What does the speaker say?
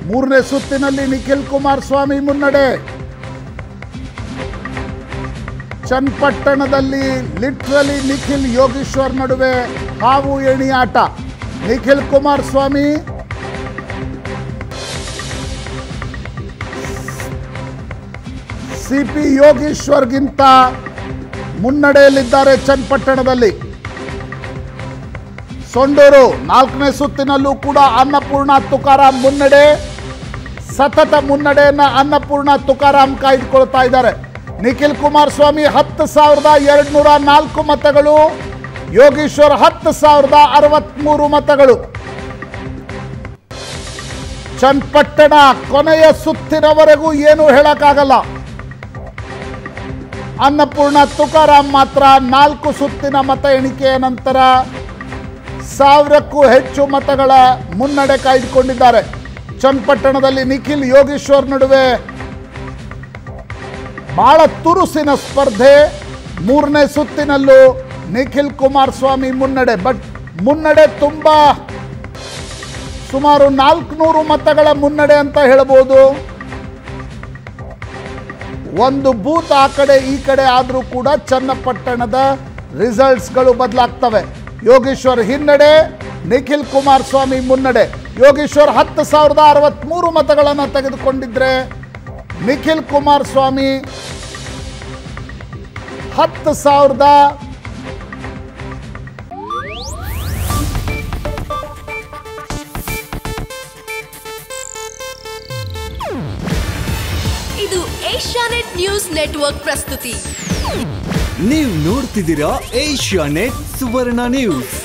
ಮೂರನೇ ಸುತ್ತಿನಲ್ಲಿ ನಿಖಿಲ್ ಕುಮಾರಸ್ವಾಮಿ ಮುನ್ನಡೆ. ಚನ್ನಪಟ್ಟಣದಲ್ಲಿ ಲಿಟ್ರಲಿ ನಿಖಿಲ್ ಯೋಗೇಶ್ವರ್ ನಡುವೆ ಹಾವು ಎಣಿಯಾಟ. ನಿಖಿಲ್ ಕುಮಾರಸ್ವಾಮಿ ಸಿಪಿ ಯೋಗೇಶ್ವರ್ಗಿಂತ ಮುನ್ನಡೆಯಲ್ಲಿದ್ದಾರೆ. ಚನ್ನಪಟ್ಟಣದಲ್ಲಿ ಸೊಂಡೂರು 4ನೇ ಸುತ್ತಿನಲ್ಲೂ ಕೂಡ ಅನ್ನಪೂರ್ಣ ತುಕಾರಾಂ ಮುನ್ನಡೆ. ಸತತ ಮುನ್ನಡೆಯನ್ನ ಅನ್ನಪೂರ್ಣ ತುಕಾರಾಂ ಕಾಯ್ದುಕೊಳ್ತಾ ಇದ್ದಾರೆ. ನಿಖಿಲ್ ಕುಮಾರಸ್ವಾಮಿ 10,204 ಮತಗಳು, ಯೋಗೇಶ್ವರ್ 10,063 ಮತಗಳು. ಚನ್ನಪಟ್ಟಣ ಕೊನೆಯ ಸುತ್ತಿನವರೆಗೂ ಏನು ಹೇಳಕ್ಕಾಗಲ್ಲ. ಅನ್ನಪೂರ್ಣ ತುಕಾರಾಂ ಮಾತ್ರ 4 ಸುತ್ತಿನ ಮತ ಎಣಿಕೆಯ ನಂತರ 1000ಕ್ಕೂ ಹೆಚ್ಚು ಮತಗಳ ಮುನ್ನಡೆ ಕಾಯ್ದುಕೊಂಡಿದ್ದಾರೆ. ಚನ್ನಪಟ್ಟಣದಲ್ಲಿ ನಿಖಿಲ್ ಯೋಗೇಶ್ವರ್ ನಡುವೆ ಬಹಳ ತುರುಸಿನ ಸ್ಪರ್ಧೆ. 3ನೇ ಸುತ್ತಿನಲ್ಲೂ ನಿಖಿಲ್ ಕುಮಾರಸ್ವಾಮಿ ಮುನ್ನಡೆ. ಬಟ್ ಮುನ್ನಡೆ ತುಂಬಾ ಸುಮಾರು 400 ಮತಗಳ ಮುನ್ನಡೆ ಅಂತ ಹೇಳಬಹುದು. ಒಂದು ಬೂತ್ ಆ ಕಡೆ ಈ ಕಡೆ ಆದರೂ ಕೂಡ ಚನ್ನಪಟ್ಟಣದ ರಿಸಲ್ಟ್ಸ್ಗಳು ಬದಲಾಗ್ತವೆ. ಯೋಗೇಶ್ವರ್ ಹಿನ್ನಡೆ, ನಿಖಿಲ್ ಕುಮಾರಸ್ವಾಮಿ ಮುನ್ನಡೆ. ಯೋಗೇಶ್ವರ್ 10,063 ಮತಗಳನ್ನು ತೆಗೆದುಕೊಂಡಿದ್ರೆ ನಿಖಿಲ್ ಕುಮಾರಸ್ವಾಮಿ 10,000 ಇದು ಏಷ್ಯಾನೆಟ್ ನ್ಯೂಸ್ ನೆಟ್ವರ್ಕ್ ಪ್ರಸ್ತುತಿ. ನೀವು ನೋಡ್ತಿದ್ದೀರಾ ಏಷ್ಯಾನೆಟ್ ಸುವರ್ಣ ನ್ಯೂಸ್.